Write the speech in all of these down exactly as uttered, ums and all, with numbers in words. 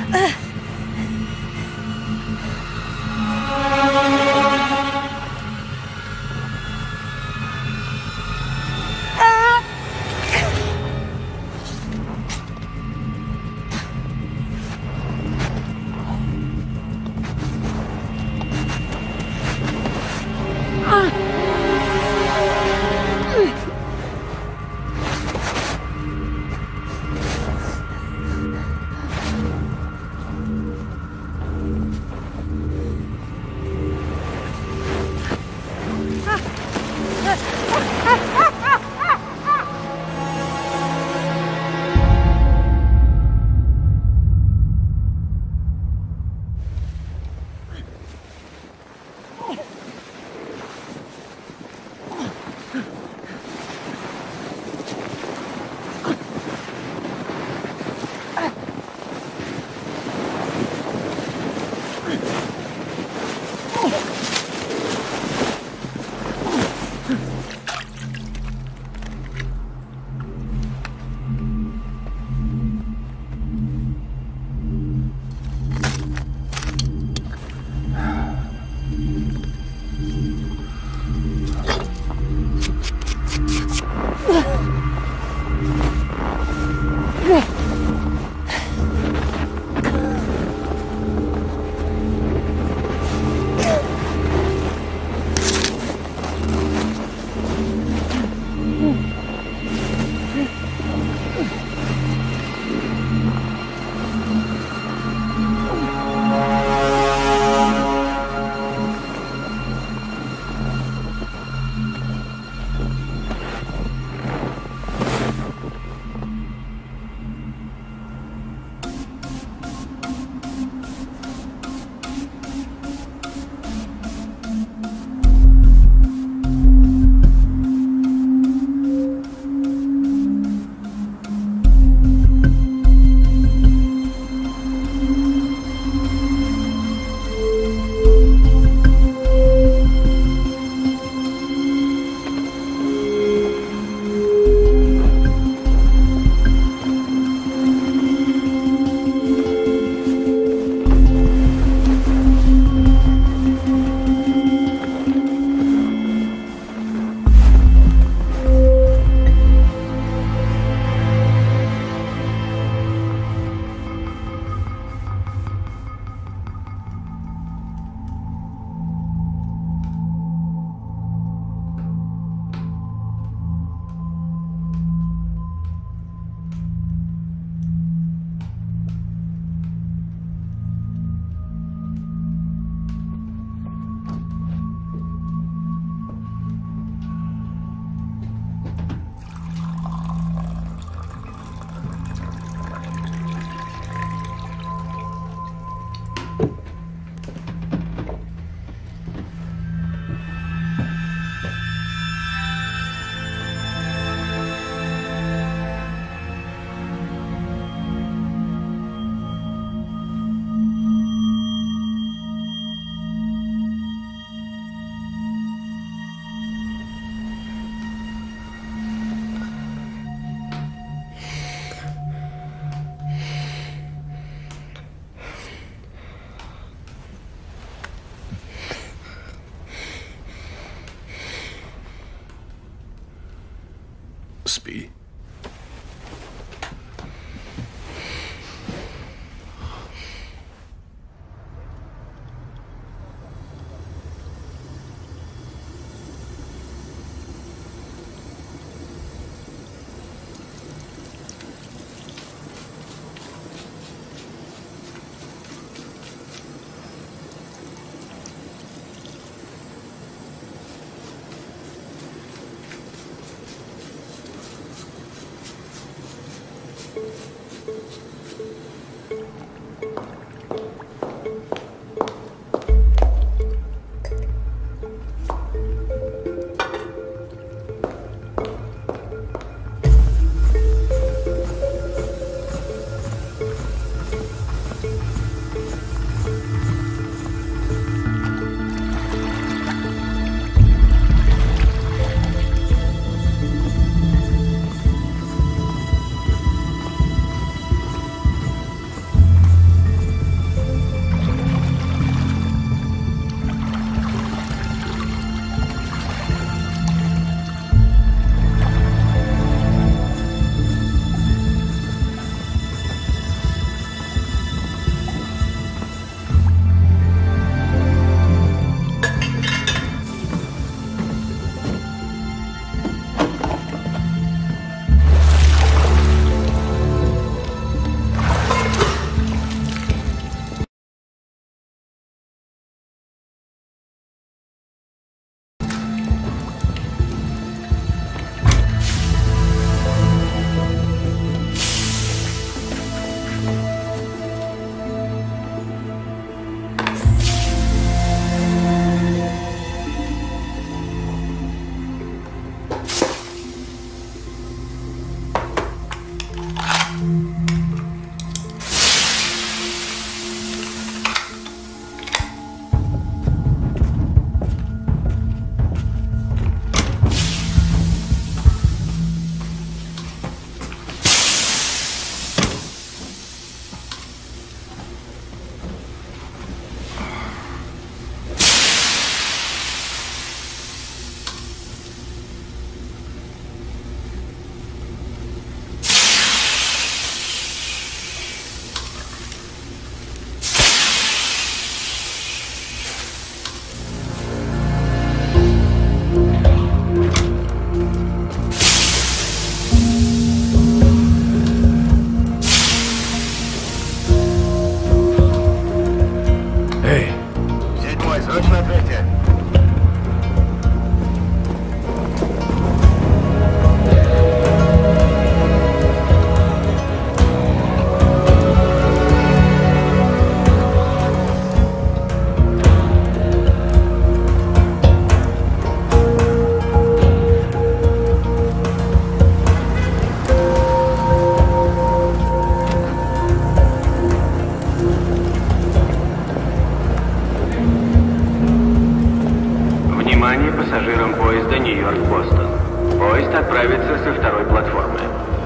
Спи. Поезд отправится со второй платформы.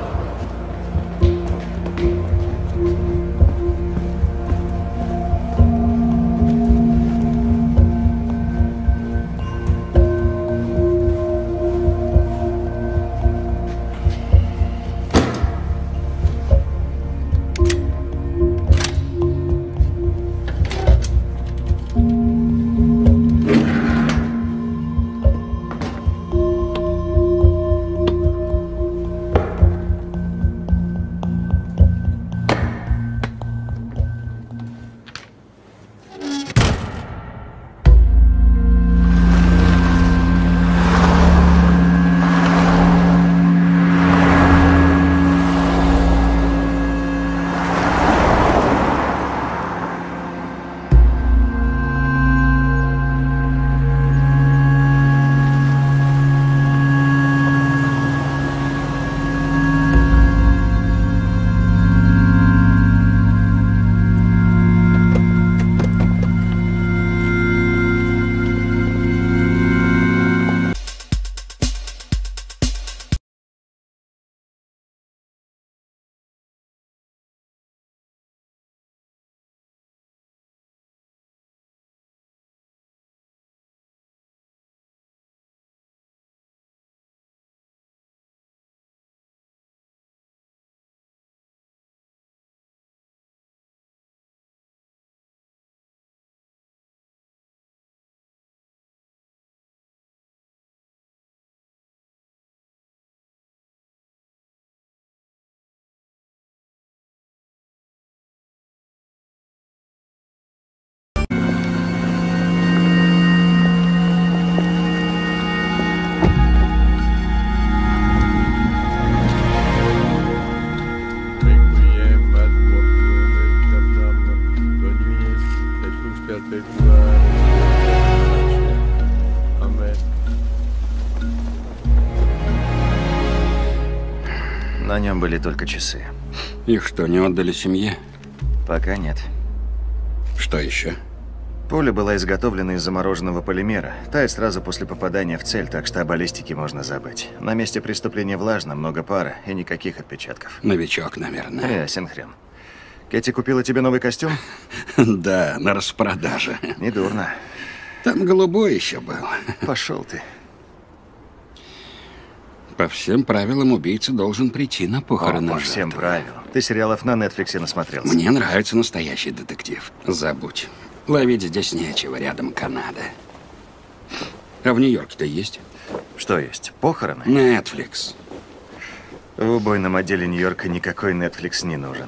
На нем были только часы. Их что, не отдали семье? Пока нет. Что еще? Пуля была изготовлена из замороженного полимера. Тает сразу после попадания в цель, так что о баллистике можно забыть. На месте преступления влажно, много пара и никаких отпечатков. Новичок, наверное. Ясен хрен. Кэти купила тебе новый костюм? Да, на распродаже. Недурно. Там голубой еще был. Пошел ты. По всем правилам убийца должен прийти на похороны. О, по всем правилам. Ты сериалов на Нетфликсе насмотрелся. Мне нравится настоящий детектив. Забудь. Ловить здесь нечего, рядом Канада. А в Нью-Йорке-то есть? Что есть? Похороны? Netflix. В убойном отделе Нью-Йорка никакой Netflix не нужен.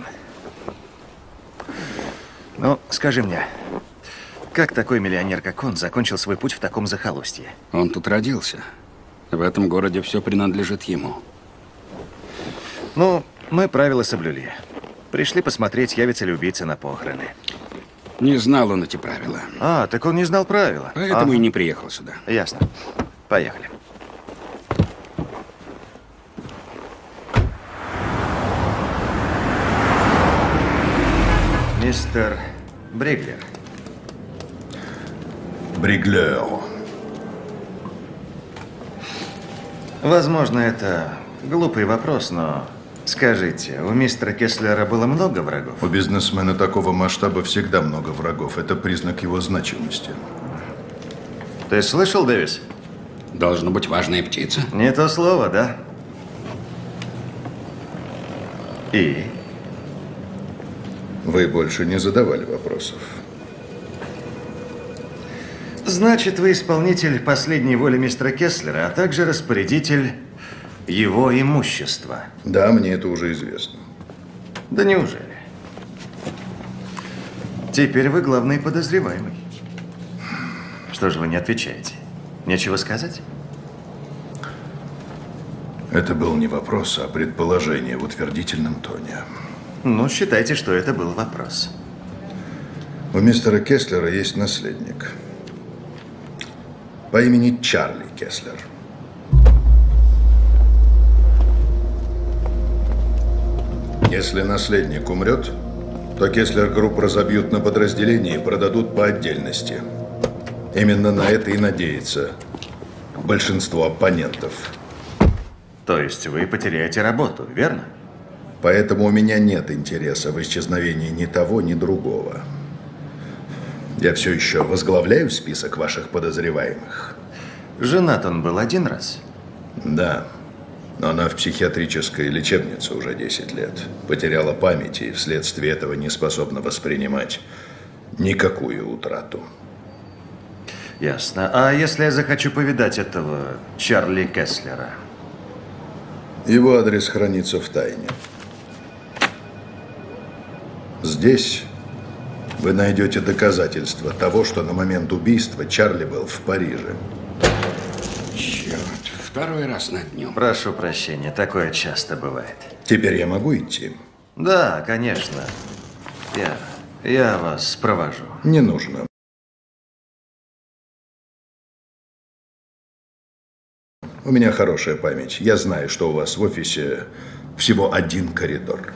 Ну, скажи мне, как такой миллионер, как он, закончил свой путь в таком захолустье? Он тут родился. В этом городе все принадлежит ему. Ну, мы правила соблюли. Пришли посмотреть, явится ли убийца на похороны. Не знал он эти правила. А, так он не знал правила. Поэтому ага. и не приехал сюда. Ясно. Поехали. Мистер Бриглер. Бриглер. Возможно, это глупый вопрос, но скажите, у мистера Кеслера было много врагов? У бизнесмена такого масштаба всегда много врагов. Это признак его значимости. Ты слышал, Дэвис? Должна быть важная птица. Не то слово, да? И? Вы больше не задавали вопросов. Значит, вы исполнитель последней воли мистера Кеслера, а также распорядитель его имущества. Да, мне это уже известно. Да неужели? Теперь вы главный подозреваемый. Что же вы не отвечаете? Нечего сказать? Это был не вопрос, а предположение в утвердительном тоне. Ну, считайте, что это был вопрос. У мистера Кеслера есть наследник. По имени Чарли Кеслер. Если наследник умрет, то Кеслер Групп разобьют на подразделения и продадут по отдельности. Именно на это и надеется большинство оппонентов. То есть вы потеряете работу, верно? Поэтому у меня нет интереса в исчезновении ни того, ни другого. Я все еще возглавляю список ваших подозреваемых. Женат он был один раз? Да. Но она в психиатрической лечебнице уже десять лет. Потеряла память и вследствие этого не способна воспринимать никакую утрату. Ясно. А если я захочу повидать этого Чарли Кеслера? Его адрес хранится в тайне. Здесь вы найдете доказательства того, что на момент убийства Чарли был в Париже. Черт, второй раз на дню. Прошу прощения, такое часто бывает. Теперь я могу идти? Да, конечно. Я, я вас провожу. Не нужно. У меня хорошая память. Я знаю, что у вас в офисе всего один коридор.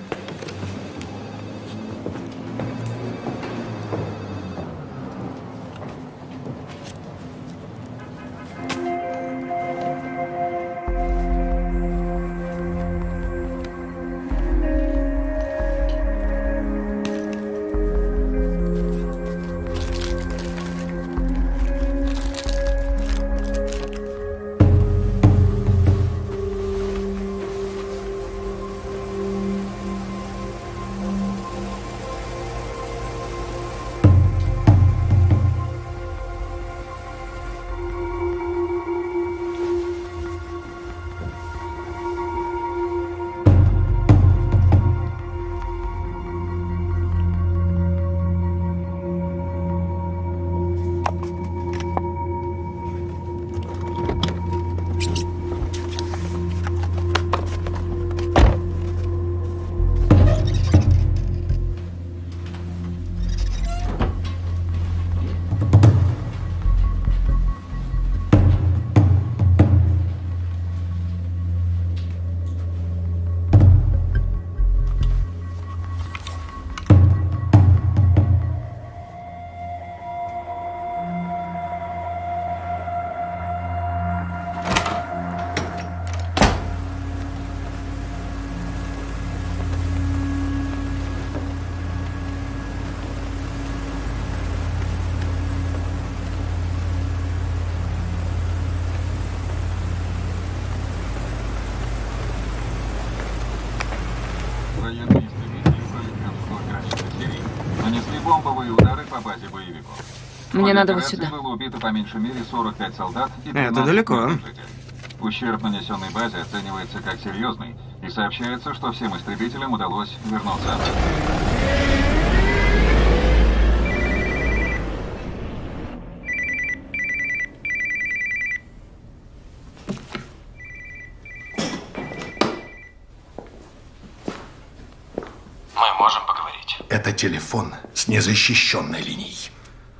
Военные истребители пролетев вдоль границы Сирии, нанесли бомбовые удары по базе боевиков. Мне надо вот операции сюда. было убито по меньшей мере сорок пять солдат и Это пятнадцать далеко. мирных жителей. Ущерб, нанесенный базе, оценивается как серьезный, и сообщается, что всем истребителям удалось вернуться обратно. Мы можем поговорить. Это телефон с незащищенной линией.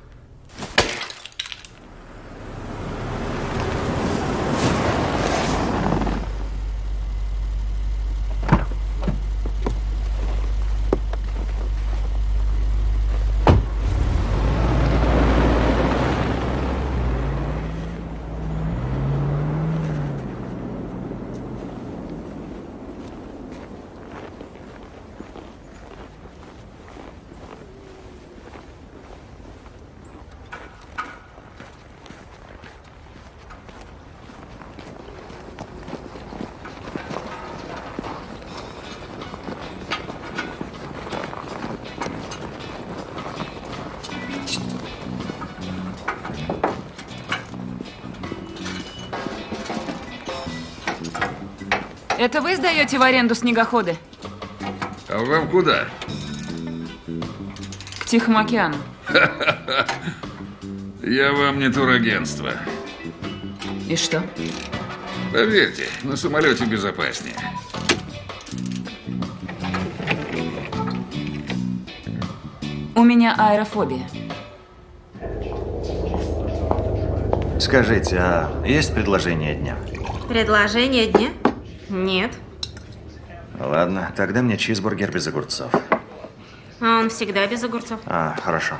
Это вы сдаете в аренду снегоходы? А вам куда? К Тихому океану. Я вам не турагентство. И что? Поверьте, на самолете безопаснее. У меня аэрофобия. Скажите, а есть предложение дня? Предложение дня? Нет. Ладно, тогда мне чизбургер без огурцов. А он всегда без огурцов. А, хорошо.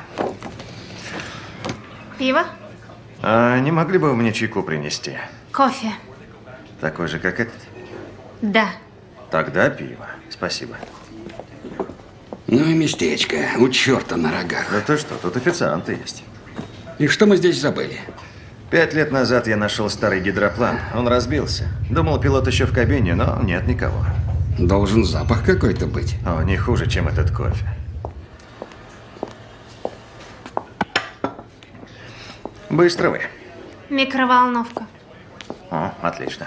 Пиво? А не могли бы вы мне чайку принести? Кофе. Такой же, как этот? Да. Тогда пиво. Спасибо. Ну и местечко. У черта на рогах. Да ты что, тут официанты есть. И что мы здесь забыли? Пять лет назад я нашел старый гидроплан. Он разбился. Думал, пилот еще в кабине, но нет никого. Должен запах какой-то быть. О, не хуже, чем этот кофе. Быстро вы. Микроволновка. О, отлично.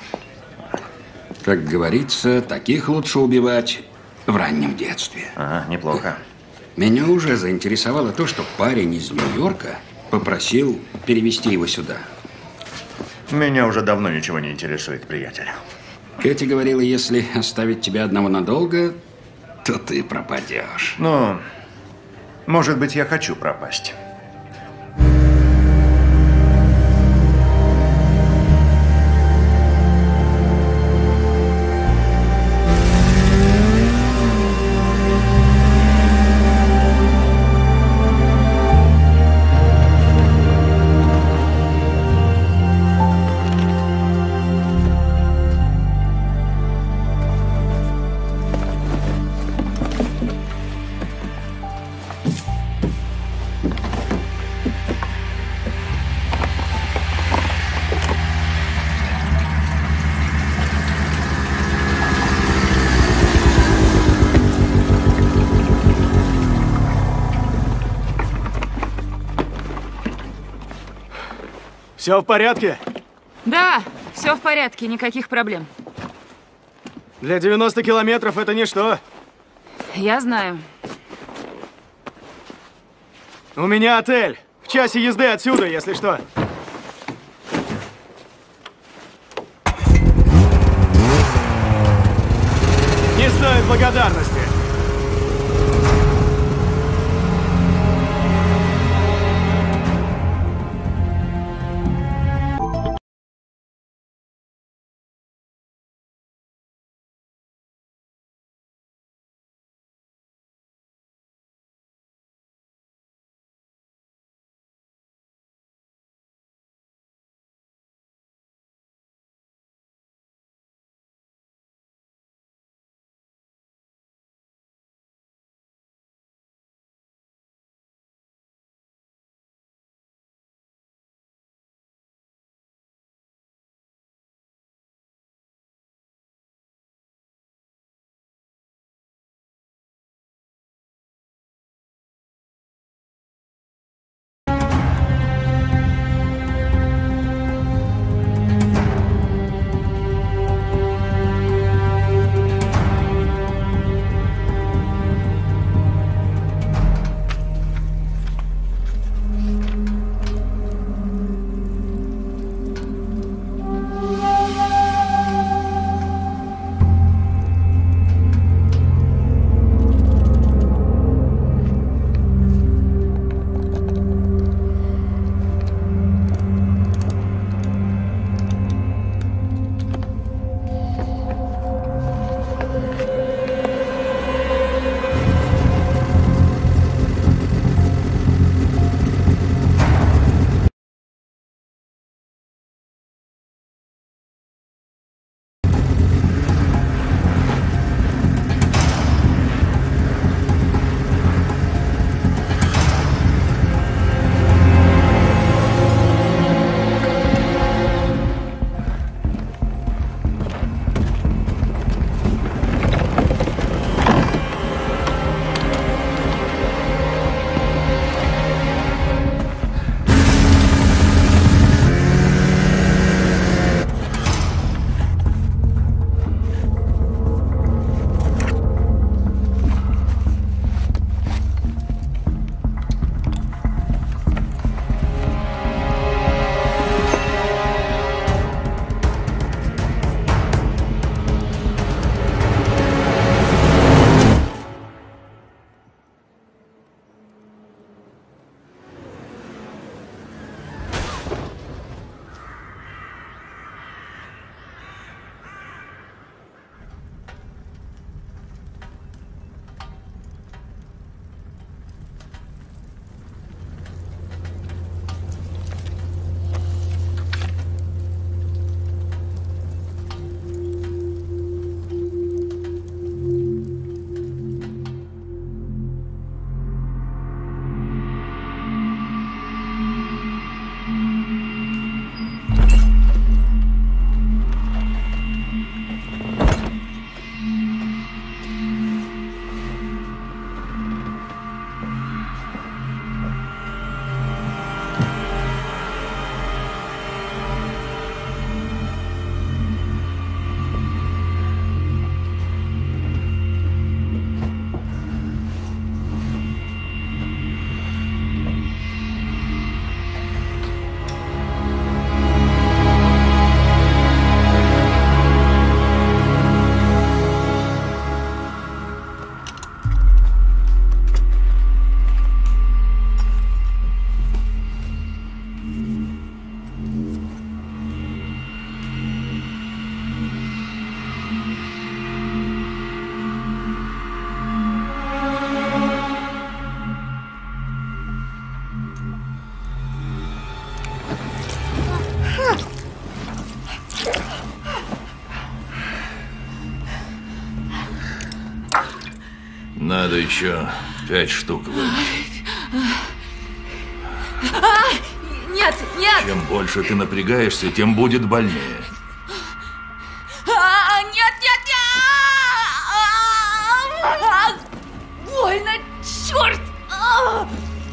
Как говорится, таких лучше убивать в раннем детстве. Ага, неплохо. Меня уже заинтересовало то, что парень из Нью-Йорка попросил перевести его сюда. Меня уже давно ничего не интересует, приятель. Кэти говорила, если оставить тебя одного надолго, то ты пропадешь. Ну, может быть, я хочу пропасть. Все в порядке? Да, все в порядке, никаких проблем. Для девяноста километров это ничто. Я знаю. У меня отель. В часе езды отсюда, если что. Не стоит благодарности. Надо еще пять штук вынуть. А, нет, нет! Чем больше ты напрягаешься, тем будет больнее. А, нет, нет, нет! А, больно, черт! А.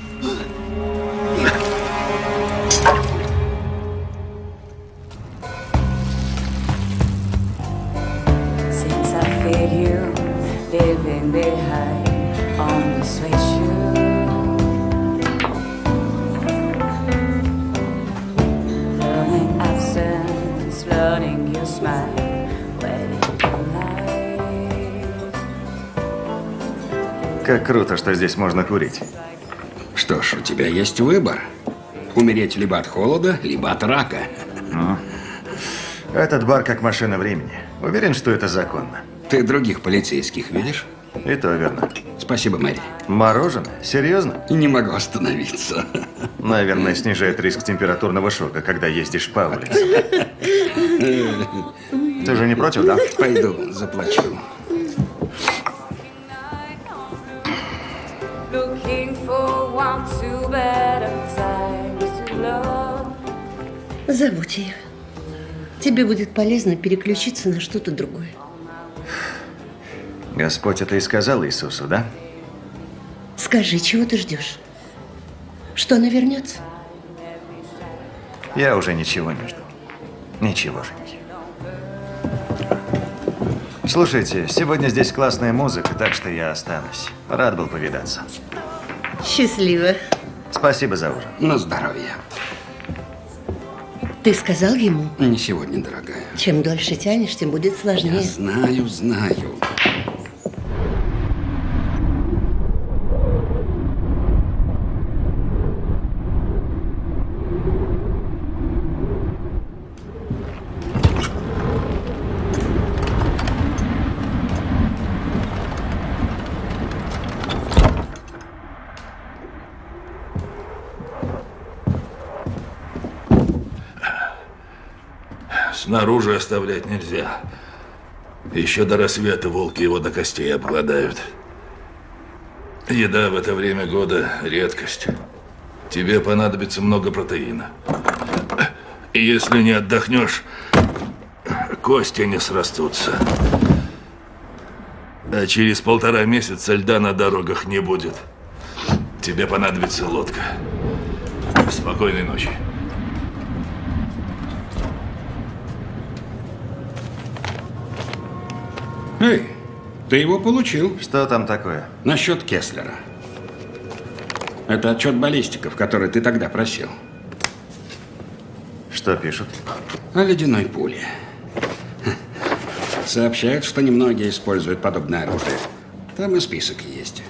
Since I feel you leaving behind on the sweet shoe, learning absence, learning your smile, waiting for life. Как круто, что здесь можно курить. Что ж, у тебя есть выбор. Умереть либо от холода, либо от рака. Ну, этот бар как машина времени. Уверен, что это законно. Ты других полицейских видишь? И то верно. Спасибо, Мэри. Мороженое? Серьезно? Не могу остановиться. Наверное, снижает риск температурного шока, когда ездишь по улице. Ты же не против, да? Пойду, заплачу. Looking for one to better times to love. Забудь ее. Тебе будет полезно переключиться на что-то другое. Господь это и сказал Иисусу, да? Скажи, чего ты ждешь? Что она вернется? Я уже ничего не жду. Ничегошеньки. Слушайте, сегодня здесь классная музыка, так что я останусь. Рад был повидаться. Счастливо. Спасибо за ужин. На здоровье. Ты сказал ему? Не сегодня, дорогая. Чем дольше тянешь, тем будет сложнее. Я знаю, знаю. Снаружи оставлять нельзя. Еще до рассвета волки его до костей обгладают. Еда в это время года – редкость. Тебе понадобится много протеина. И если не отдохнешь, кости не срастутся. А через полтора месяца льда на дорогах не будет. Тебе понадобится лодка. Спокойной ночи. Эй, ты его получил. Что там такое? Насчет Кеслера. Это отчет баллистиков, который ты тогда просил. Что пишут? О ледяной пуле. Сообщают, что немногие используют подобное оружие. Там и список есть.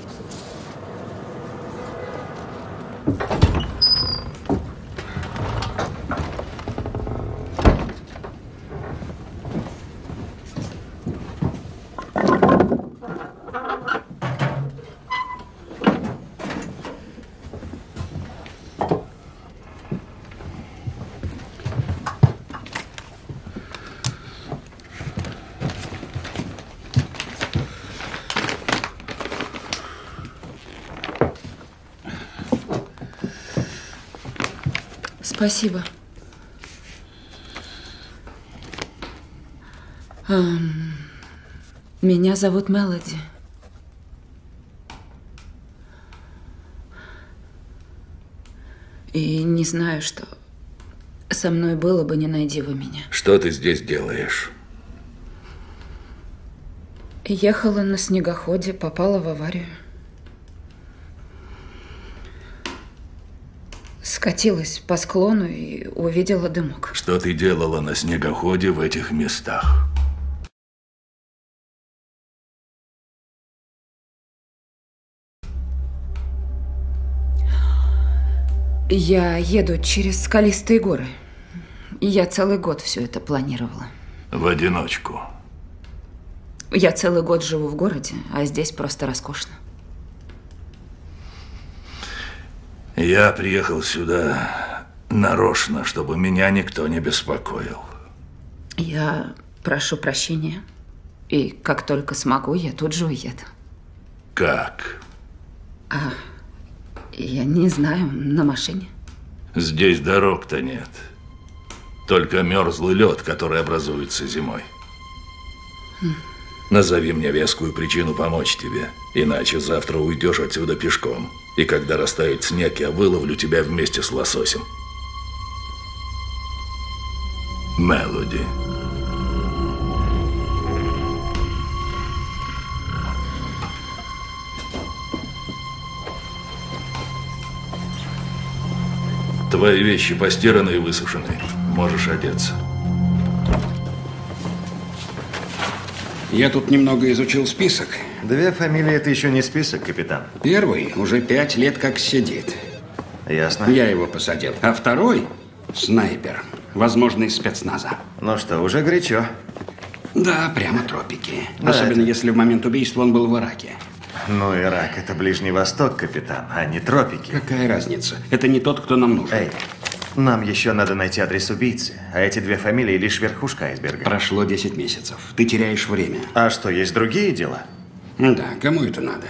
Спасибо. Эм, меня зовут Мелоди. И не знаю, что со мной было бы, не найди вы меня. Что ты здесь делаешь? Ехала на снегоходе, попала в аварию. Скатилась по склону и увидела дымок. Что ты делала на снегоходе в этих местах? Я еду через скалистые горы. Я целый год все это планировала. В одиночку? Я целый год живу в городе, а здесь просто роскошно. Я приехал сюда нарочно, чтобы меня никто не беспокоил. Я прошу прощения. И как только смогу, я тут же уеду. Как? А, я не знаю, на машине. Здесь дорог-то нет. Только мерзлый лед, который образуется зимой. Хм. Назови мне вескую причину помочь тебе, иначе завтра уйдешь отсюда пешком. И когда растает снег, я выловлю тебя вместе с лососем. Мелоди. Твои вещи постираны и высушены. Можешь одеться. Я тут немного изучил список. Две фамилии – это еще не список, капитан. Первый уже пять лет как сидит. Ясно. Я его посадил. А второй – снайпер. Возможно, из спецназа. Ну что, уже горячо. Да, прямо тропики. Да, Особенно, это... если в момент убийства он был в Ираке. Ну, Ирак – это Ближний Восток, капитан, а не тропики. Какая разница? Это не тот, кто нам нужен. Эй, нам еще надо найти адрес убийцы. А эти две фамилии – лишь верхушка айсберга. Прошло десять месяцев. Ты теряешь время. А что, есть другие дела? Да, кому это надо?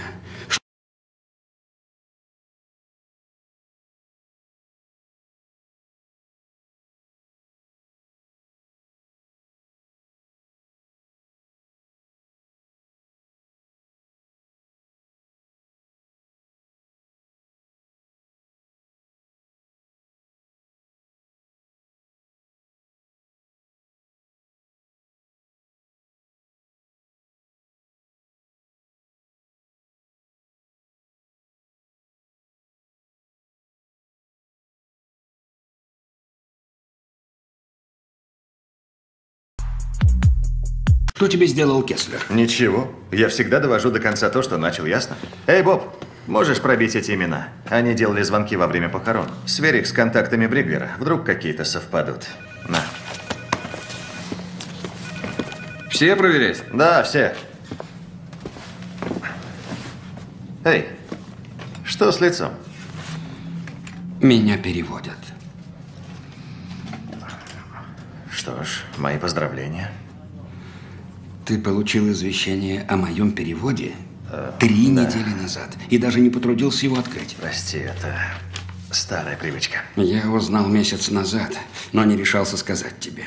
Что тебе сделал Кеслер? Ничего. Я всегда довожу до конца то, что начал, ясно? Эй, Боб, можешь пробить эти имена? Они делали звонки во время похорон. Сверь их с контактами Бриглера. Вдруг какие-то совпадут. На. Все проверять? Да, все. Эй, что с лицом? Меня переводят. Что ж, мои поздравления. Ты получил извещение о моем переводе э, три да. недели назад и даже не потрудился его открыть. Прости, это старая привычка. Я узнал месяц назад, но не решался сказать тебе.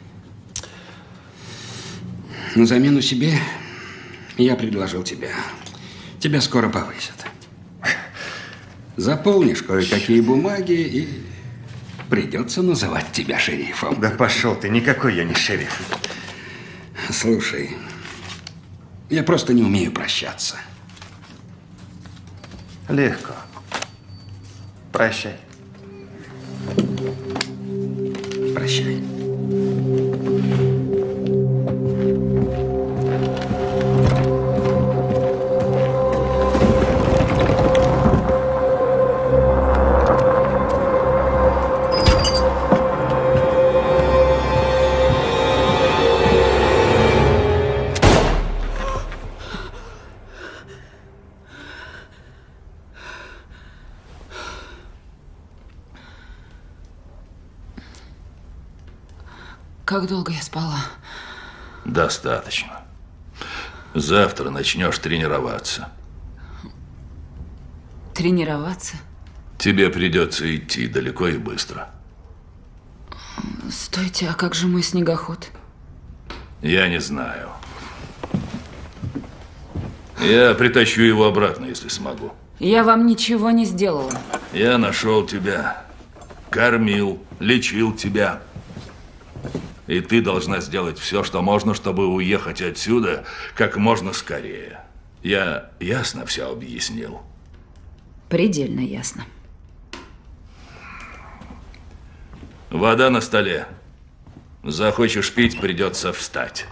На замену себе я предложил тебя. Тебя скоро повысят. Заполнишь кое-какие бумаги и придется называть тебя шерифом. Да пошел ты, никакой я не шериф. Слушай, я просто не умею прощаться. Легко. Прощай. Прощай. Как долго я спала? Достаточно. Завтра начнешь тренироваться. Тренироваться? Тебе придется идти далеко и быстро. Стойте, а как же мой снегоход? Я не знаю. Я притащу его обратно, если смогу. Я вам ничего не сделала. Я нашел тебя, кормил, лечил тебя. И ты должна сделать все, что можно, чтобы уехать отсюда как можно скорее. Я ясно все объяснил? Предельно ясно. Вода на столе. Захочешь пить, придется встать.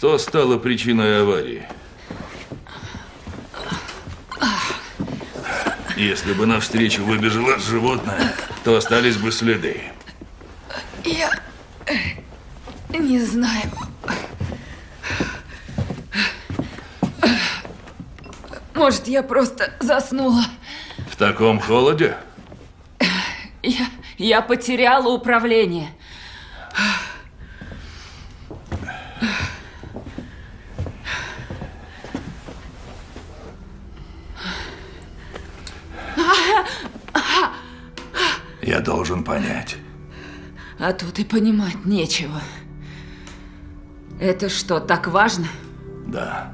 Что стало причиной аварии? Если бы навстречу выбежало животное, то остались бы следы. Я не знаю. Может, я просто заснула. В таком холоде? Я, я потеряла управление. Я должен понять. А тут и понимать нечего. Это что, так важно? Да.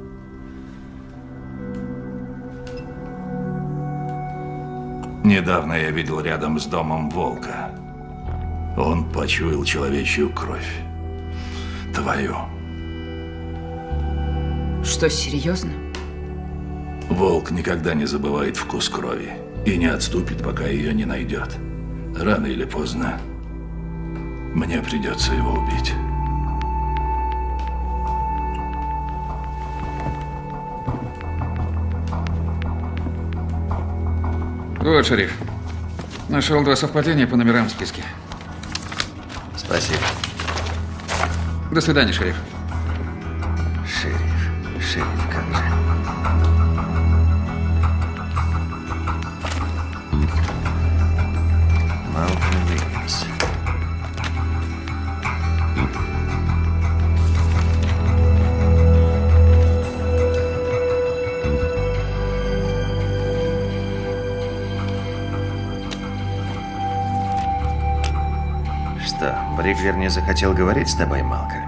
Недавно я видел рядом с домом волка. Он почуял человечью кровь. Твою. Что, серьезно? Волк никогда не забывает вкус крови и не отступит, пока ее не найдет. Рано или поздно мне придется его убить. Вот, шериф. Нашел два совпадения по номерам в списке. Спасибо. До свидания, шериф. Шериф, шериф, как же. Малкольм Уильямс. Что, Бриглер не захотел говорить с тобой, Малкольм?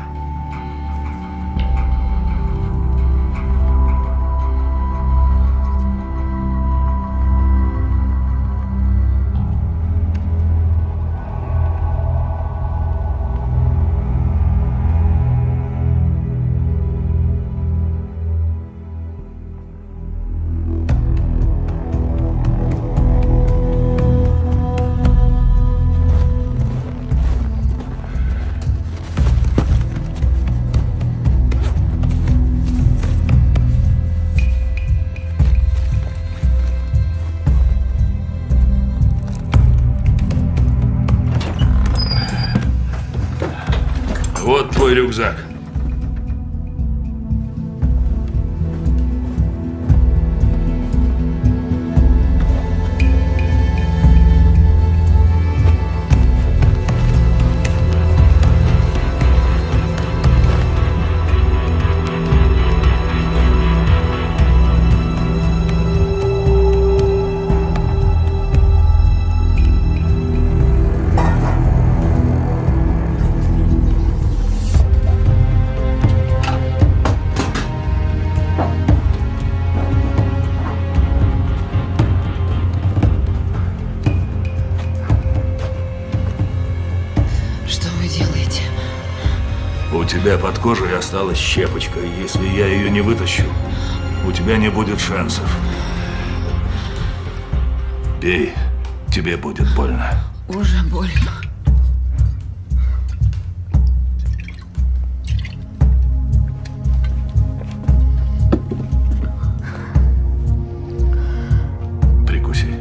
Вот твой рюкзак. У тебя под кожей осталась щепочка, и если я ее не вытащу, у тебя не будет шансов. Пей, тебе будет больно. Уже больно. Прикуси.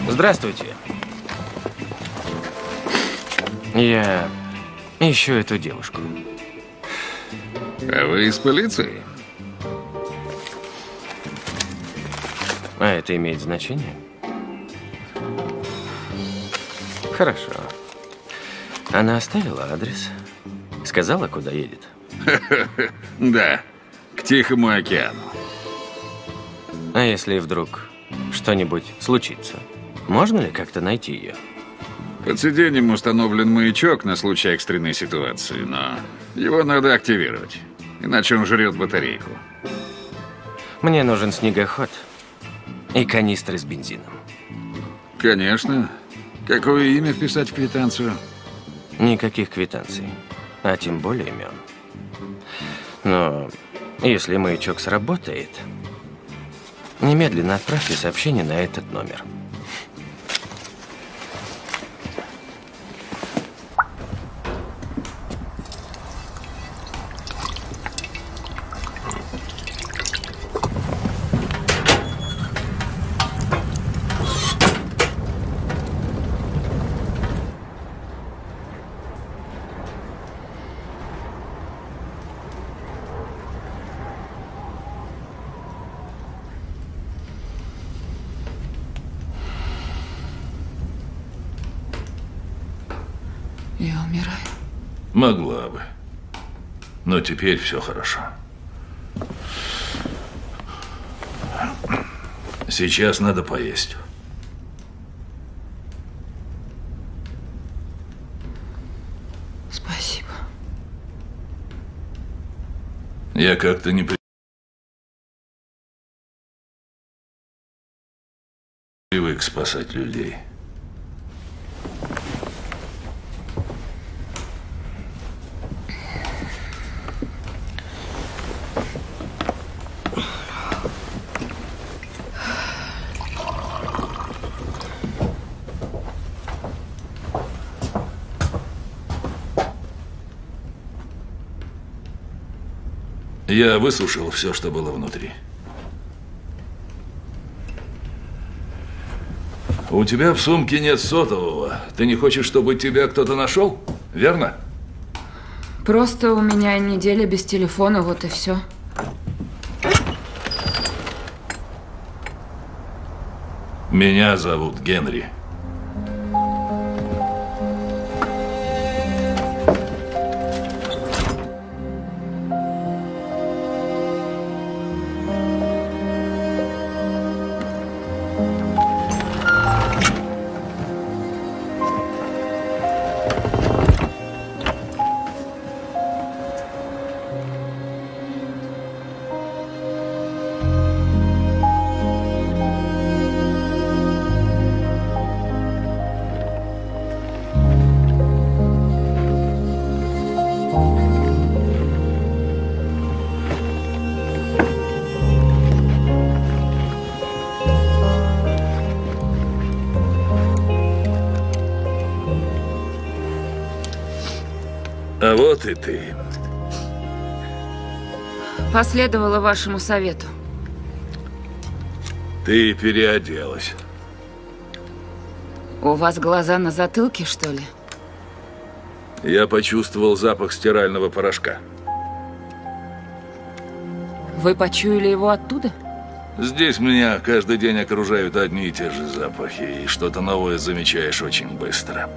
Здравствуйте. Я ищу эту девушку. А вы из полиции? А это имеет значение? Хорошо. Она оставила адрес? Сказала, куда едет? Да, к Тихому океану. А если вдруг что-нибудь случится? Можно ли как-то найти ее? Под сиденьем установлен маячок на случай экстренной ситуации, но его надо активировать, иначе он жрет батарейку. Мне нужен снегоход и канистры с бензином. Конечно. Какое имя вписать в квитанцию? Никаких квитанций, а тем более имен. Но если маячок сработает, немедленно отправьте сообщение на этот номер. Я умираю. Могла бы. Но теперь все хорошо. Сейчас надо поесть. Спасибо. Я как-то не привык спасать людей. Я высушил все, что было внутри. У тебя в сумке нет сотового. Ты не хочешь, чтобы тебя кто-то нашел? Верно? Просто у меня неделя без телефона, вот и все. Меня зовут Генри. А вот и ты. Последовала вашему совету. Ты переоделась. У вас глаза на затылке, что ли? Я почувствовал запах стирального порошка. Вы почуяли его оттуда? Здесь меня каждый день окружают одни и те же запахи, и что-то новое замечаешь очень быстро.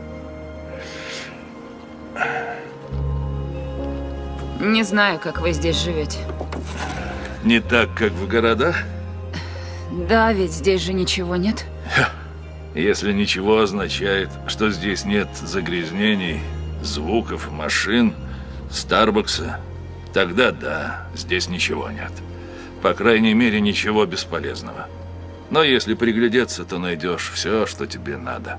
Не знаю, как вы здесь живете. Не так, как в городах? Да, ведь здесь же ничего нет. Если ничего означает, что здесь нет загрязнений, звуков, машин, Старбакса, тогда да, здесь ничего нет. По крайней мере, ничего бесполезного. Но если приглядеться, то найдешь все, что тебе надо.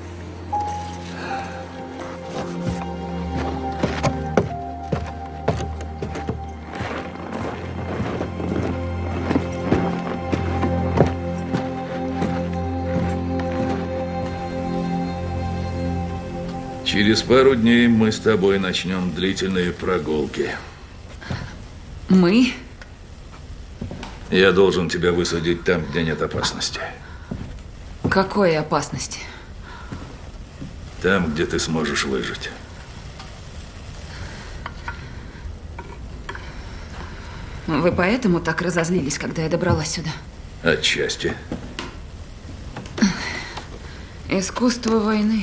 Через пару дней мы с тобой начнем длительные прогулки. Мы? Я должен тебя высадить там, где нет опасности. Какой опасности? Там, где ты сможешь выжить. Вы поэтому так разозлились, когда я добралась сюда? Отчасти. Искусство войны.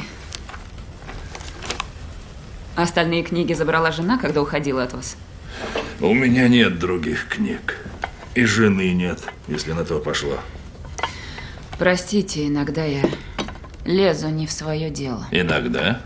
Остальные книги забрала жена, когда уходила от вас? У меня нет других книг. И жены нет, если на то пошло. Простите, иногда я лезу не в свое дело. Иногда?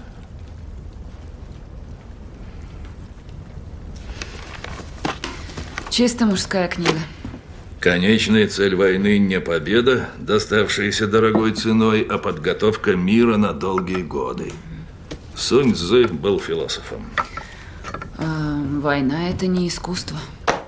Чисто мужская книга. Конечная цель войны не победа, доставшаяся дорогой ценой, а подготовка мира на долгие годы. Сунь Цзы был философом. А, война – это не искусство.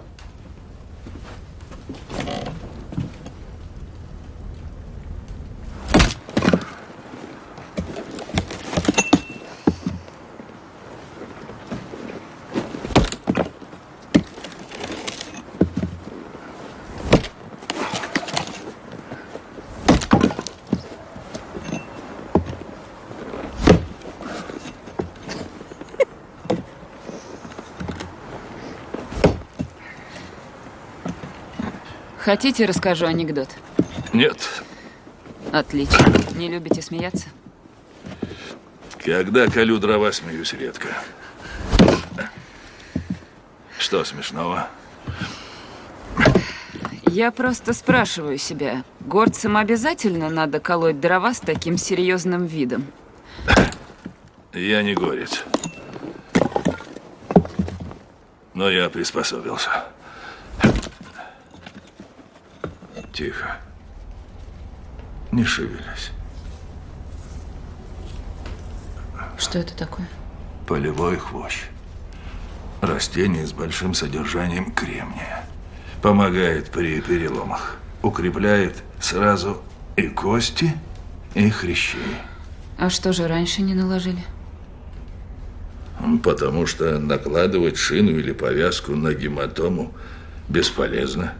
Хотите, расскажу анекдот? Нет. Отлично. Не любите смеяться? Когда колю дрова, смеюсь редко. Что смешного? Я просто спрашиваю себя, горцам обязательно надо колоть дрова с таким серьезным видом? Я не горец. Но я приспособился. Тихо. Не шевелись. Что это такое? Полевой хвощ. Растение с большим содержанием кремния. Помогает при переломах. Укрепляет сразу и кости, и хрящи. А что же раньше не наложили? Потому что накладывать шину или повязку на гематому бесполезно.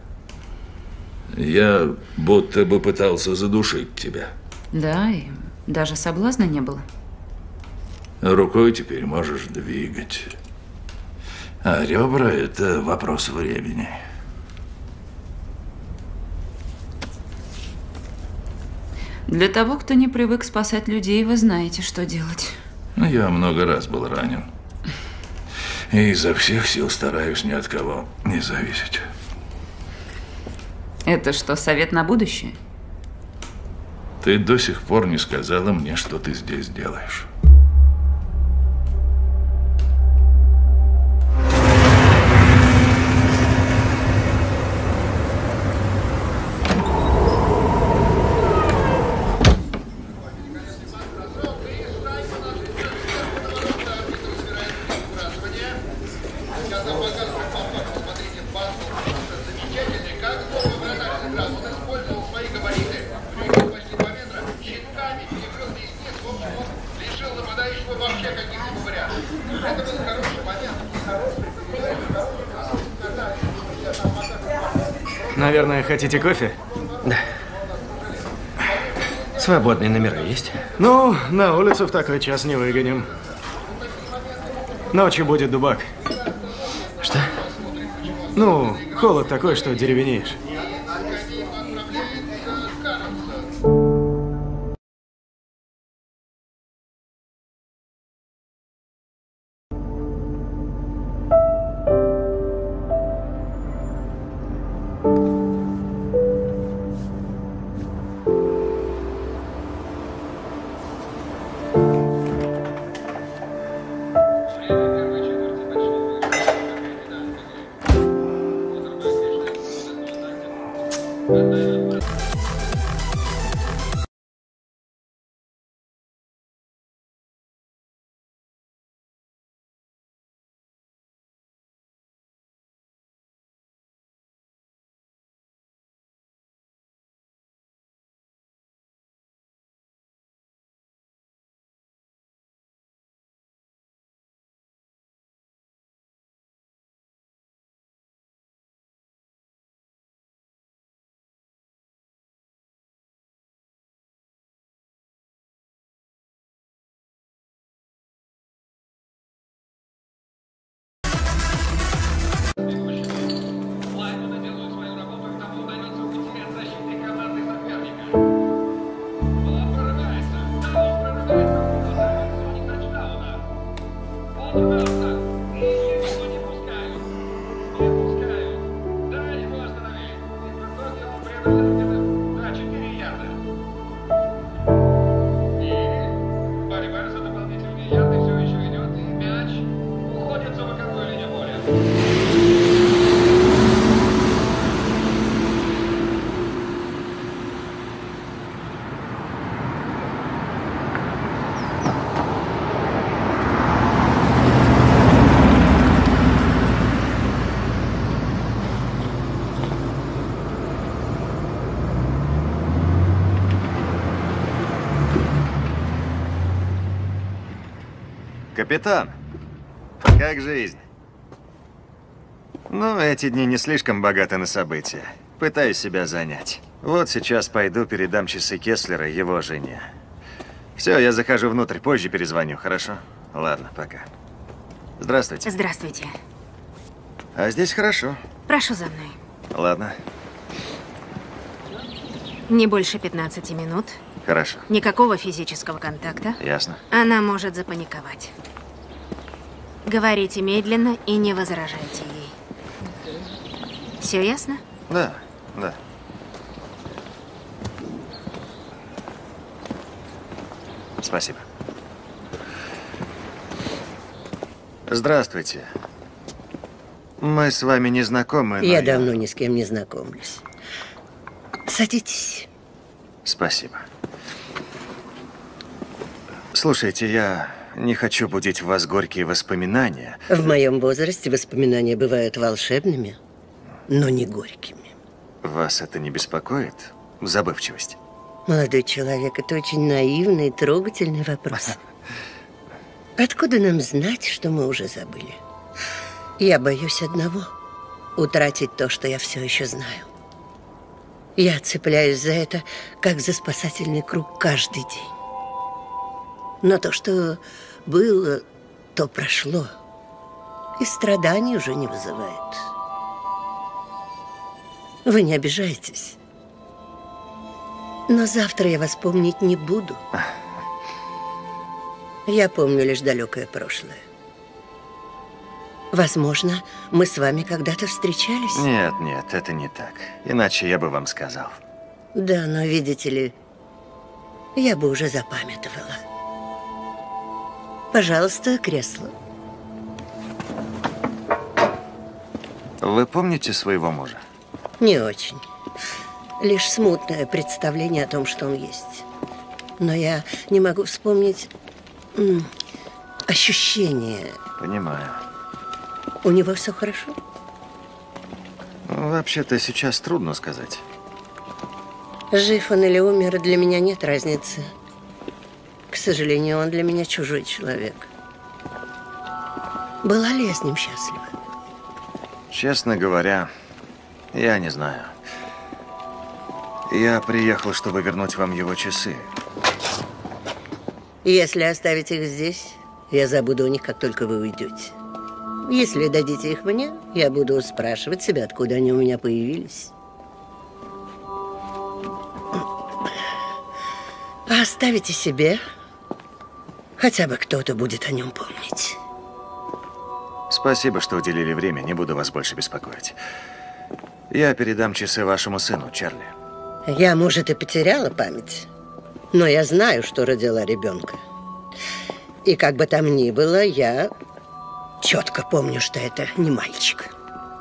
Я будто бы пытался задушить тебя. Да, и даже соблазна не было. Рукой теперь можешь двигать. А ребра – это вопрос времени. Для того, кто не привык спасать людей, вы знаете, что делать. Я много раз был ранен. И изо всех сил стараюсь ни от кого не зависеть. Это что, совет на будущее? Ты до сих пор не сказала мне, что ты здесь делаешь. Наверное, хотите кофе? Да. Свободные номера есть? Ну, на улицу в такой час не выгоним. Ночью будет дубак. Что? Ну, холод такой, что деревенеешь. Капитан, как жизнь? Ну, эти дни не слишком богаты на события. Пытаюсь себя занять. Вот сейчас пойду передам часы Кеслера его жене. Все, я захожу внутрь, позже перезвоню, хорошо? Ладно, пока. Здравствуйте. Здравствуйте. А здесь хорошо. Прошу за мной. Ладно, Не больше пятнадцати минут. хорошо. Никакого физического контакта. Ясно. Она может запаниковать. Говорите медленно и не возражайте ей. Все ясно? Да, да. Спасибо. Здравствуйте. Мы с вами не знакомы, но Я давно ни с кем не знакомлюсь. Садитесь. Спасибо. Слушайте, я не хочу будить в вас горькие воспоминания. В моем возрасте воспоминания бывают волшебными, но не горькими. Вас это не беспокоит? Забывчивость? Молодой человек, это очень наивный и трогательный вопрос. Откуда нам знать, что мы уже забыли? Я боюсь одного – утратить то, что я все еще знаю. Я цепляюсь за это, как за спасательный круг каждый день. Но то, что было, то прошло, и страданий уже не вызывает. Вы не обижайтесь. Но завтра я вас помнить не буду. Я помню лишь далекое прошлое. Возможно, мы с вами когда-то встречались? Нет, нет, это не так. Иначе я бы вам сказал. Да, но видите ли, я бы уже запамятовала. Пожалуйста, кресло. Вы помните своего мужа? Не очень. Лишь смутное представление о том, что он есть. Но я не могу вспомнить м, ощущение. Понимаю. У него все хорошо? Вообще-то сейчас трудно сказать. Жив он или умер, для меня нет разницы. К сожалению, он для меня чужой человек. Была ли я с ним счастлива? Честно говоря, я не знаю. Я приехал, чтобы вернуть вам его часы. Если оставить их здесь, я забуду о них, как только вы уйдете. Если дадите их мне, я буду спрашивать себя, откуда они у меня появились. А оставите себе, хотя бы кто-то будет о нем помнить. Спасибо, что уделили время, не буду вас больше беспокоить. Я передам часы вашему сыну, Чарли. Я, может, и потеряла память, но я знаю, что родила ребенка. И как бы там ни было, я четко помню, что это не мальчик.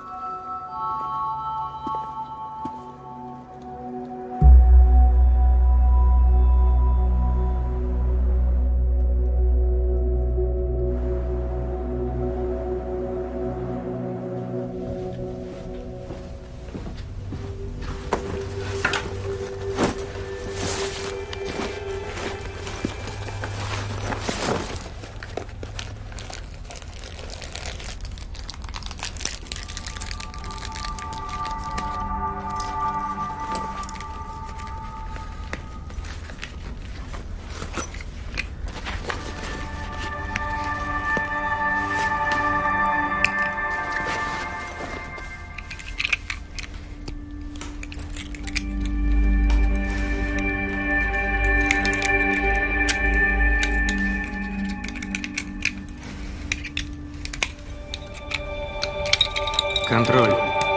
Контроль.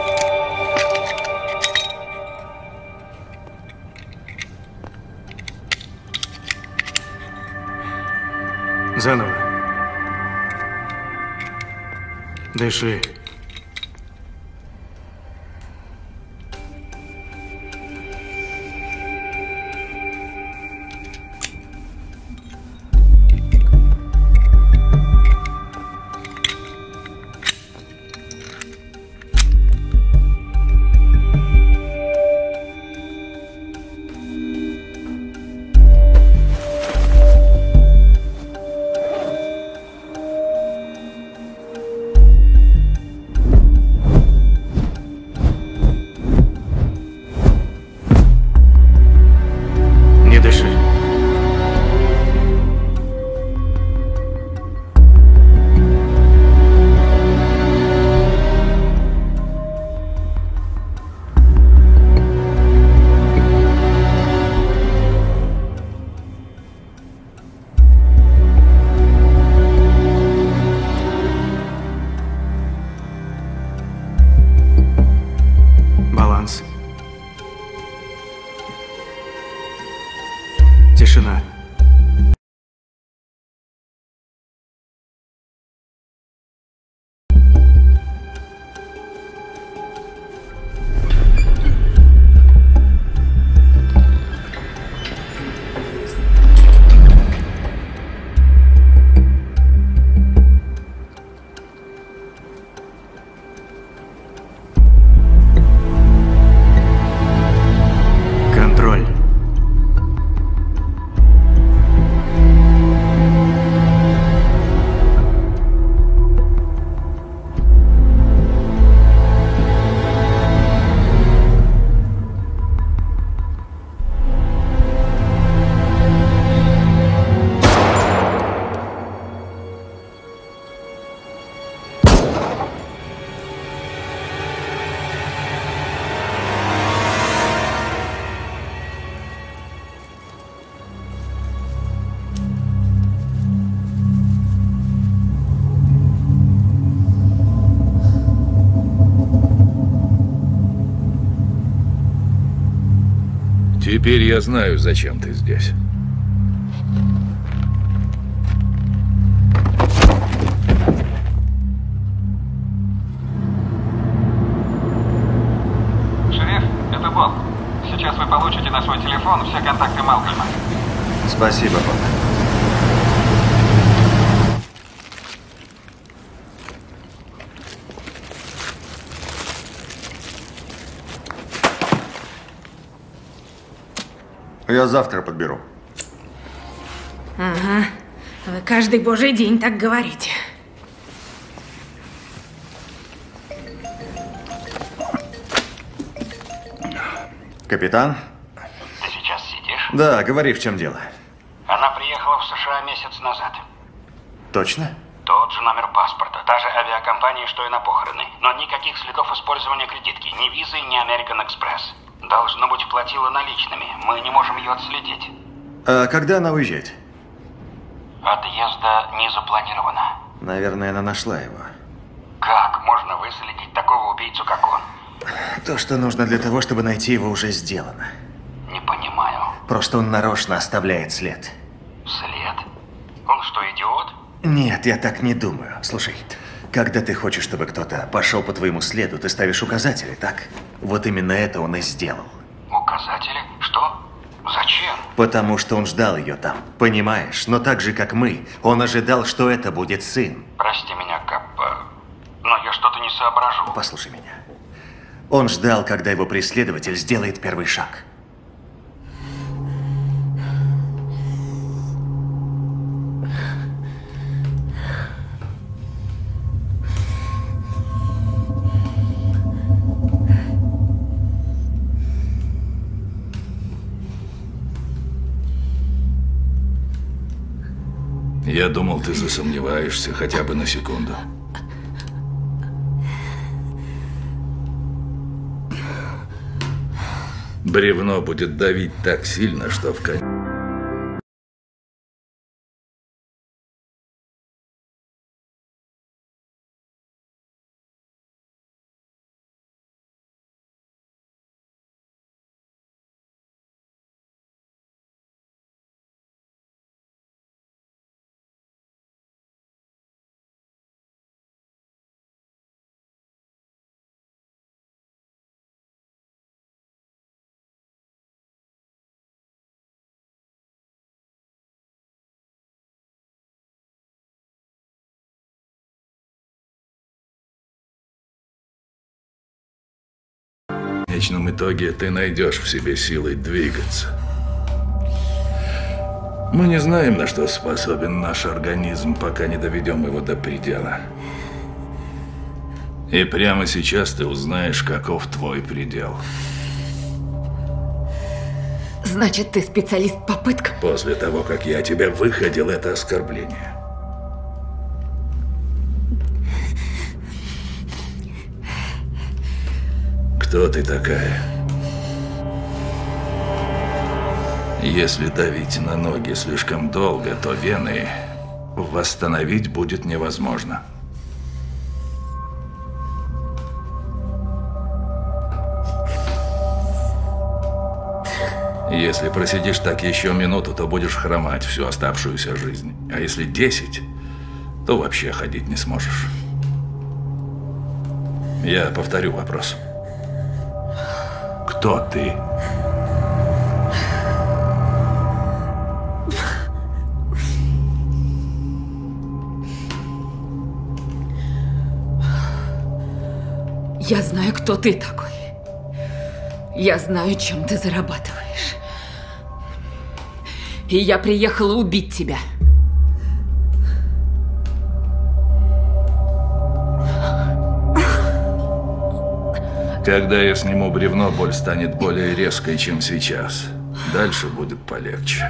Заново. Дыши. Тишина. Контроль. Теперь я знаю, зачем ты здесь. Шериф, это Боб. Сейчас вы получите на свой телефон все контакты Малкольма. Спасибо, Боб. Я завтра подберу. Ага. Вы каждый божий день так говорите. Капитан? Ты сейчас сидишь? Да, говори, в чем дело. Она приехала в США месяц назад. Точно? Тот же номер паспорта, та же авиакомпания, что и на похороны. Но никаких следов использования кредитки, ни визы, ни American Express. Должно быть, платила наличными. Мы не можем ее отследить. А когда она уезжает? Отъезда не запланировано. Наверное, она нашла его. Как можно выследить такого убийцу, как он? То, что нужно для того, чтобы найти его, уже сделано. Не понимаю. Просто он нарочно оставляет след. След? Он что, идиот? Нет, я так не думаю. Слушай, когда ты хочешь, чтобы кто-то пошел по твоему следу, ты ставишь указатели, так? Вот именно это он и сделал. Указатели? Что? Зачем? Потому что он ждал ее там, понимаешь? Но так же, как мы, он ожидал, что это будет сын. Прости меня, Кап, но я что-то не соображу. Послушай меня. Он ждал, когда его преследователь сделает первый шаг. Я думал, ты засомневаешься хотя бы на секунду. Бревно будет давить так сильно, что в конце... В конечном итоге ты найдешь в себе силы двигаться. Мы не знаем, на что способен наш организм, пока не доведем его до предела. И прямо сейчас ты узнаешь, каков твой предел. Значит, ты специалист по пыткам? После того, как я тебя выходил, это оскорбление. Кто ты такая? Если давить на ноги слишком долго, то вены восстановить будет невозможно. Если просидишь так еще минуту, то будешь хромать всю оставшуюся жизнь. А если десять, то вообще ходить не сможешь. Я повторю вопрос. Кто ты? Я знаю, кто ты такой. Я знаю, чем ты зарабатываешь. И я приехала убить тебя. Когда я сниму бревно, боль станет более резкой, чем сейчас. Дальше будет полегче.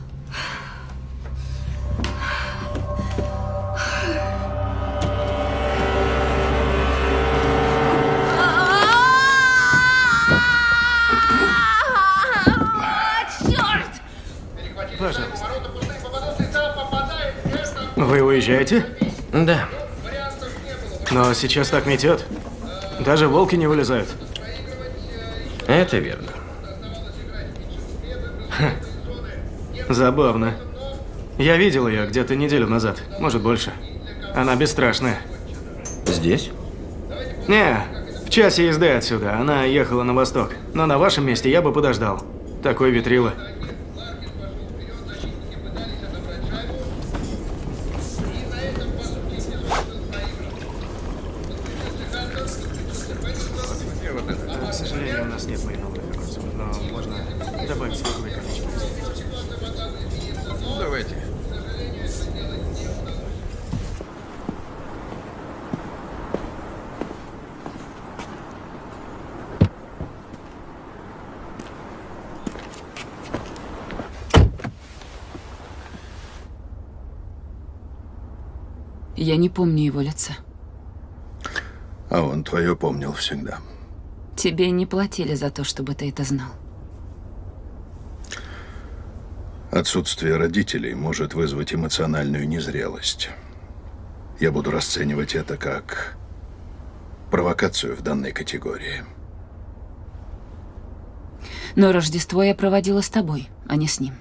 Пожалуйста. Вы уезжаете? Да. Но сейчас так метет. Даже волки не вылезают. Это верно. Ха. Забавно. Я видел ее где-то неделю назад, может больше. Она бесстрашная. Здесь? Не, в часе езды отсюда. Она ехала на восток. Но на вашем месте я бы подождал. Такой ветрило. К сожалению, у нас нет майновых огурцов, но можно добавить сливовое количество. Давайте. Я не помню его лица. А он твое помнил всегда. Тебе не платили за то, чтобы ты это знал. Отсутствие родителей может вызвать эмоциональную незрелость. Я буду расценивать это как провокацию в данной категории. Но Рождество я проводила с тобой, а не с ним.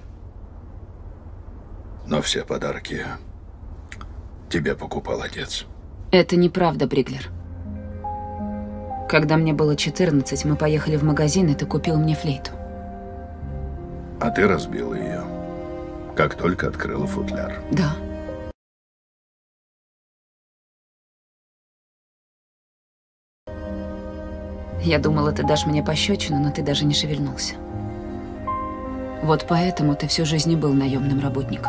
Но все подарки тебе покупал отец. Это неправда, Бриглер. Когда мне было четырнадцать, мы поехали в магазин, и ты купил мне флейту. А ты разбила ее, как только открыла футляр. Да. Я думала, ты дашь мне пощечину, но ты даже не шевельнулся. Вот поэтому ты всю жизнь и был наемным работником.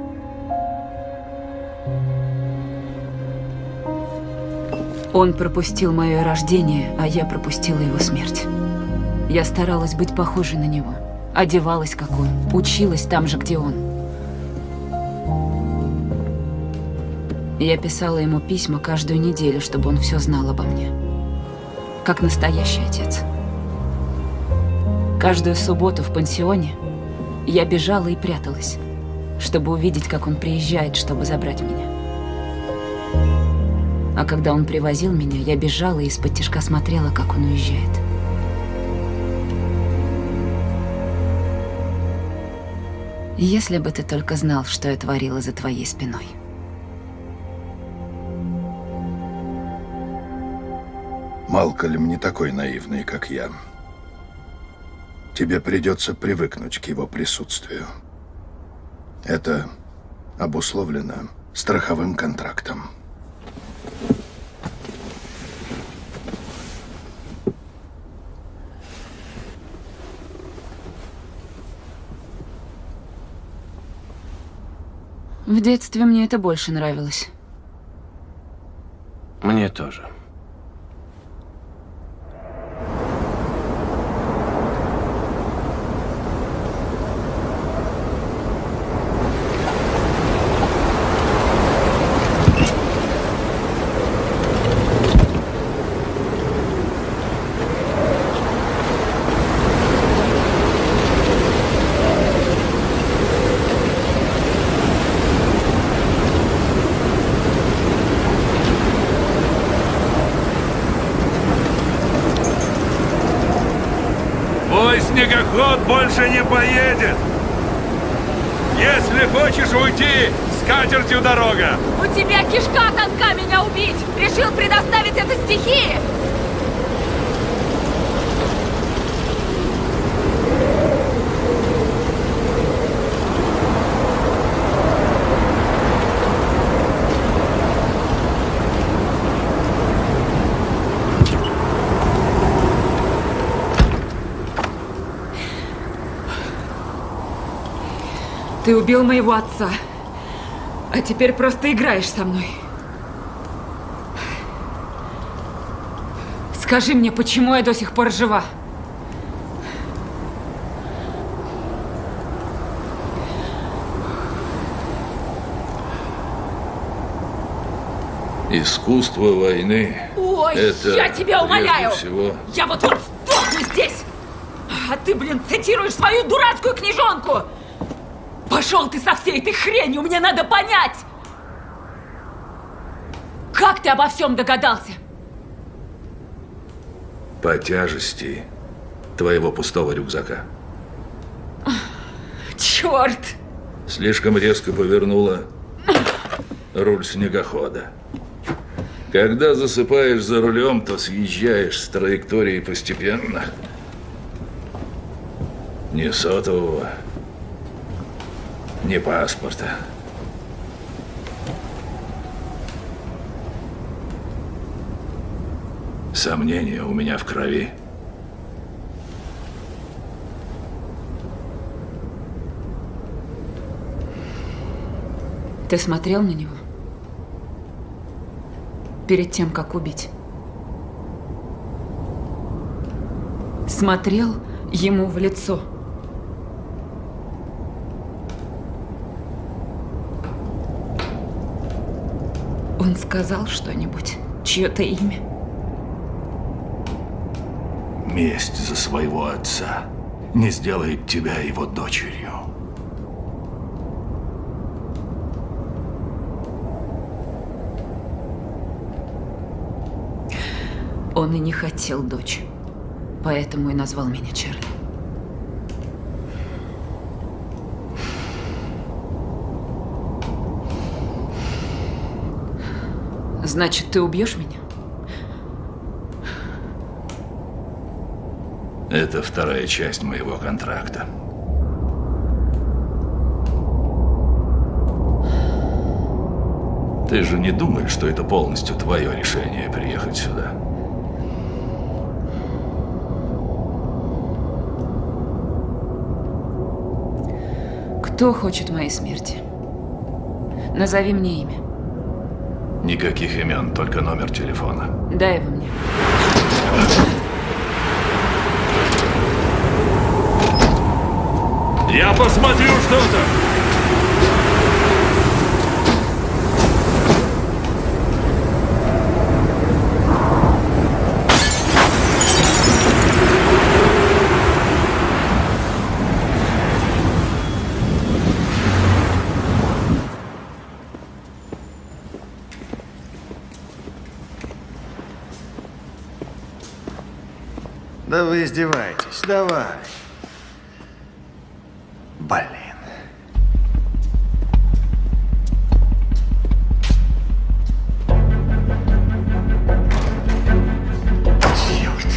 Он пропустил мое рождение, а я пропустила его смерть. Я старалась быть похожей на него. Одевалась, как он. Училась там же, где он. Я писала ему письма каждую неделю, чтобы он все знал обо мне. Как настоящий отец. Каждую субботу в пансионе я бежала и пряталась, чтобы увидеть, как он приезжает, чтобы забрать меня. А когда он привозил меня, я бежала и из-под тишка смотрела, как он уезжает. Если бы ты только знал, что я творила за твоей спиной. Малкольм не такой наивный, как я. Тебе придется привыкнуть к его присутствию. Это обусловлено страховым контрактом. В детстве мне это больше нравилось. Мне тоже. пароход больше не поедет. Если хочешь уйти, с катертью дорога. У тебя кишка тонка меня убить! Решил предоставить это стихии! Ты убил моего отца, а теперь просто играешь со мной. Скажи мне, почему я до сих пор жива? Искусство войны. Ой, это я тебя умоляю! прежде всего... Я вот-вот сдохну здесь! А ты, блин, цитируешь свою дурацкую книжонку! Пошел ты со всей этой хренью, мне надо понять! Как ты обо всем догадался? По тяжести твоего пустого рюкзака. Черт! Слишком резко повернула руль снегохода. Когда засыпаешь за рулем, то съезжаешь с траектории постепенно. Ни сотового, ни паспорта. Сомнения у меня в крови. Ты смотрел на него? Перед тем, как убить? Смотрел ему в лицо? Он сказал что-нибудь? Чье-то имя? Месть за своего отца не сделает тебя его дочерью. Он и не хотел дочь, поэтому и назвал меня Чарли. Значит, ты убьешь меня? Это вторая часть моего контракта. Ты же не думаешь, что это полностью твое решение приехать сюда? Кто хочет моей смерти? Назови мне имя. Никаких имен, только номер телефона. Дай его мне. Я посмотрю, что там. Да вы издеваетесь, давай. Блин. Черт.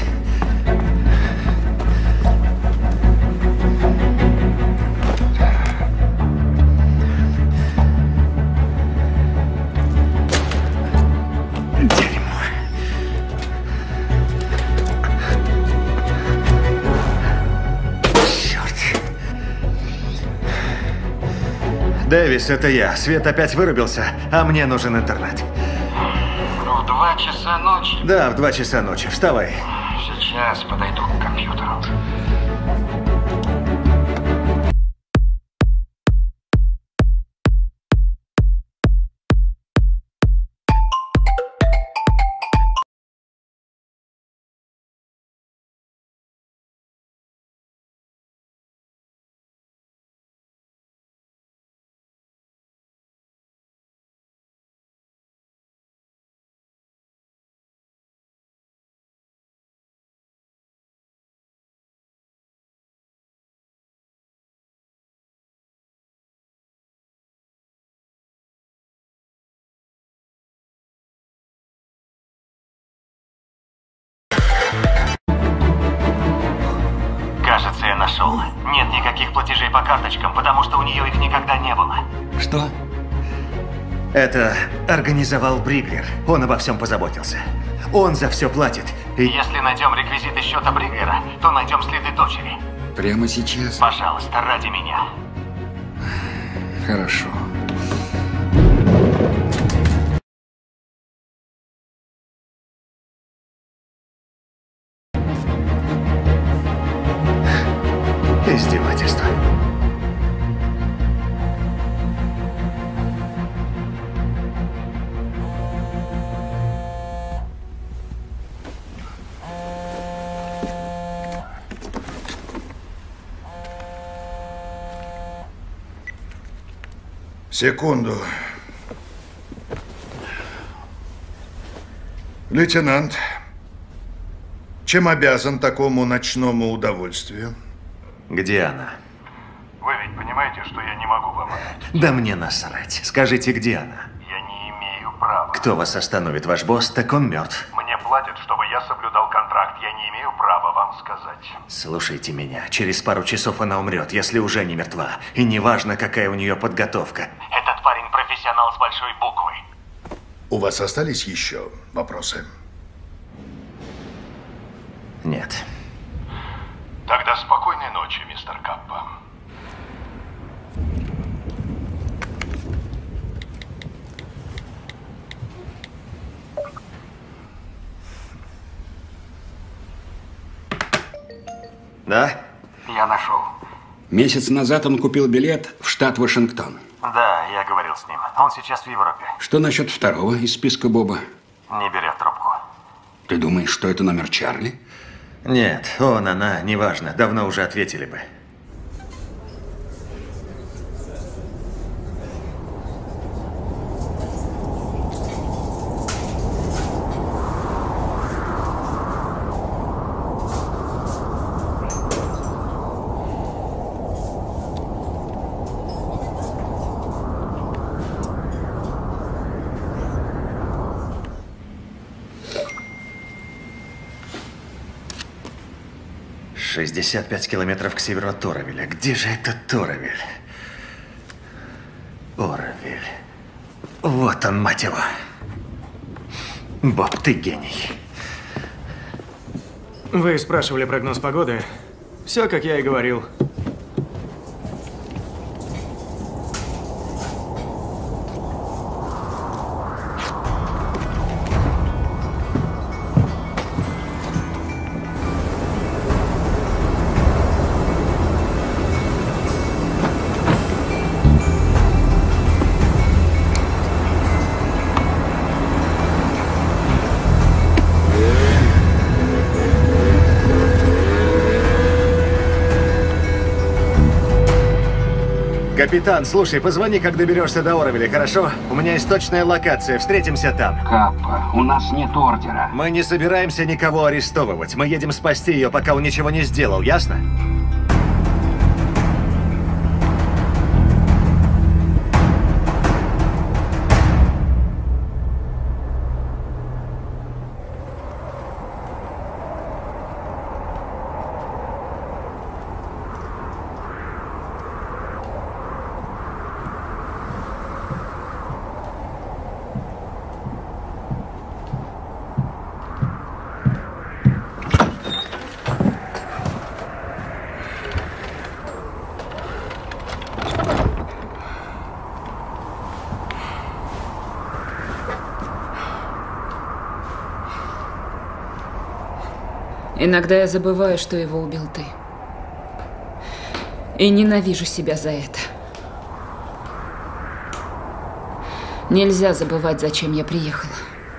Дерьмо. Дэвис, это я. Свет опять вырубился, а мне нужен интернет. В два часа ночи. Да, в два часа ночи. Вставай. Сейчас подойду к компьютеру. нашел. Нет никаких платежей по карточкам, потому что у нее их никогда не было. Что? Это организовал Бриглер. Он обо всем позаботился. Он за все платит. И если найдем реквизиты счета Бриглера, то найдем следы дочери. Прямо сейчас? Пожалуйста, ради меня. Хорошо. Издевательство. Секунду. Лейтенант, чем обязан такому ночному удовольствию? Где она? Вы ведь понимаете, что я не могу вам ответить? Да мне насрать. Скажите, где она? Я не имею права. Кто вас остановит? Ваш босс? Так он мертв. Мне платят, чтобы я соблюдал контракт. Я не имею права вам сказать. Слушайте меня. Через пару часов она умрет, если уже не мертва. И неважно, какая у нее подготовка. Этот парень профессионал с большой буквы. У вас остались еще вопросы? Нет. Тогда спокойной ночи, мистер Каппа. Да? Я нашел. Месяц назад он купил билет в штат Вашингтон. Да, я говорил с ним. Он сейчас в Европе. Что насчет второго из списка Боба? Не берет трубку. Ты думаешь, что это номер Чарли? Нет, он, она, неважно. Давно уже ответили бы. шестьдесят пять километров к северу от Оровиля. Где же этот Оровиль? Оровиль. Вот он, мать его. Боб, ты гений. Вы спрашивали прогноз погоды. Все, как я и говорил. Капитан, слушай, позвони, как доберешься до Оровиля, хорошо? У меня есть точная локация, встретимся там. Каппа, у нас нет ордера. Мы не собираемся никого арестовывать. Мы едем спасти ее, пока он ничего не сделал, ясно? Иногда я забываю, что его убил ты. И ненавижу себя за это. Нельзя забывать, зачем я приехала.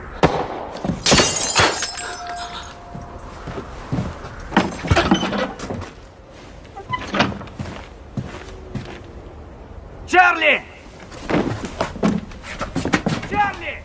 Чарли! Чарли!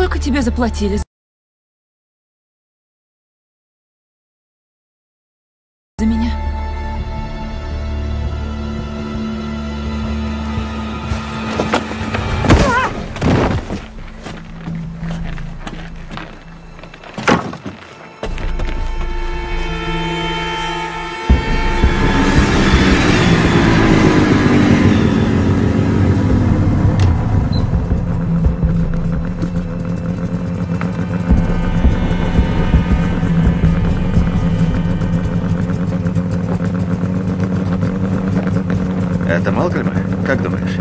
Сколько тебе заплатили за меня? Это Малкольма? Как думаешь?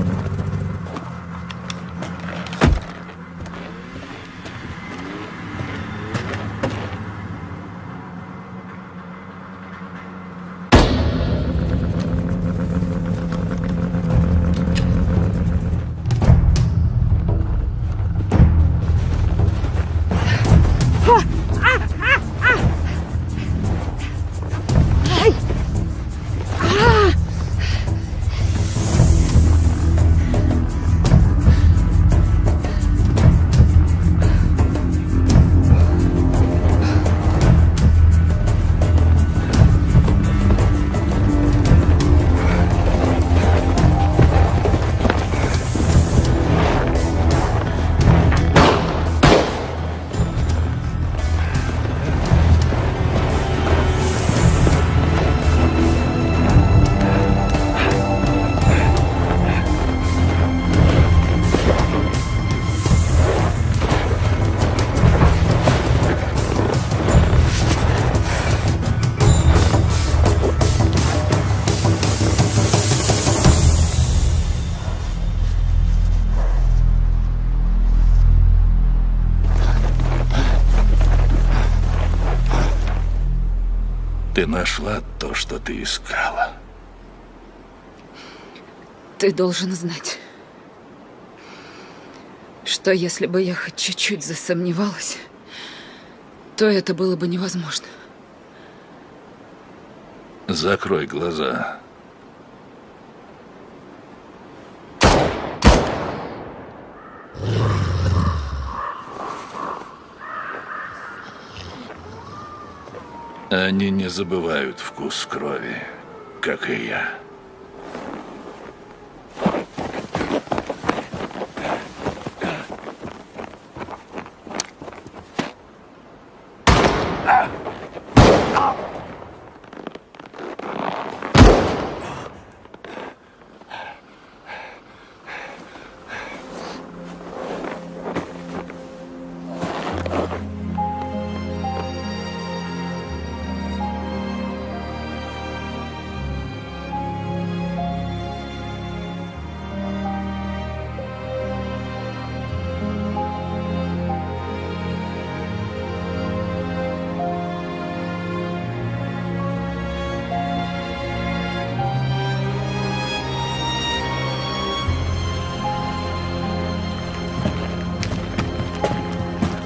Ты нашла то, что ты искала. Ты должен знать, что если бы я хоть чуть-чуть засомневалась, то это было бы невозможно. Закрой глаза. Они не забывают вкус крови, как и я.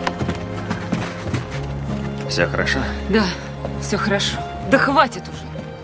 Все хорошо? Да, все хорошо. Да хватит уже.